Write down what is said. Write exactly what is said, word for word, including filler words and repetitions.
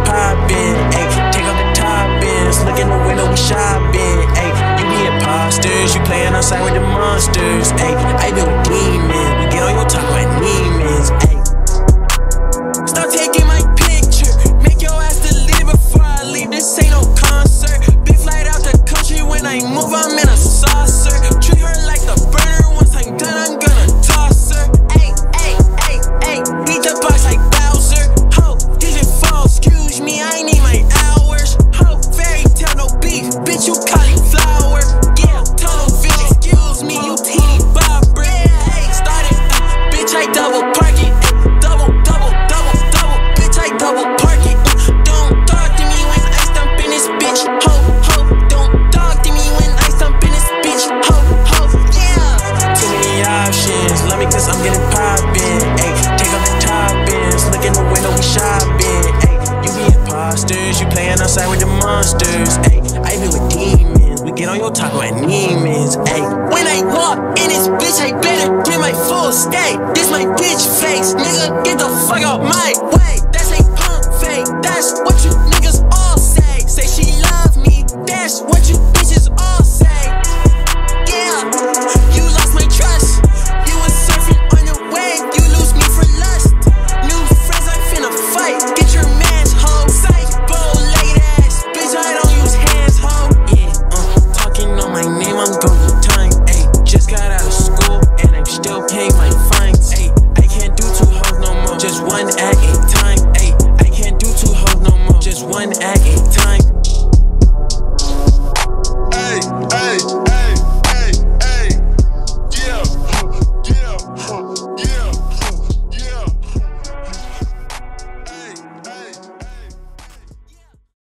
poppin', ayy. Take off the toppings, look in the window, we shopping, ayy. You be imposters, you playin' outside with the monsters, ayy. I be with demons, we get on your top like demons, ayy. Stop taking my picture, make your ass deliver before I leave. This ain't no concert. Big flight out the country, when I move, I'm in a saucer. Treat her like the burner, once I'm done, I'm gonna toss her. Ayy, ayy, ayy, ayy, beat the box like Bowser. Ho, did you fall? Excuse me, I need my hours. Ho, fairy tale, no beef, bitch, you cauliflower. Yeah, tunnel vision, excuse me, you teeny bopper. Ayy, started, bitch, I double park it. Double, double, double, double, bitch, I double park it. Don't talk to me when I stump in this bitch. Ho, ho, don't talk to me when I stump in this bitch. Ho, ho, yeah. Too many options, love me cause I'm getting poppin', ayy. Take off the toppings, look in the window, we shopping, ayy. You be imposters, you playin' outside with the monsters, ayy. I be with demons, we get on your taco at Neiman's, ayy. When I walk in this bitch, I better get my full stay. This my bitch face, nigga, get the fuck out my way. That's a pump fake, that's what you niggas all say. Say she love me, that's what you bitches all say. Yeah, you lost my trust. You was surfing on the wave, you lose me for lust. New friends, I finna fight, get your man's hoe. Sight, bow-legged ass, bitch, I don't use hands, hoe. Yeah, uh, talking on my name, I'm going time, ayy. Just got out of school, and I'm still paying my fines, ayy. I can't do two hoes no more, just one at a time, ayy. I can't do two hoes no more, just one at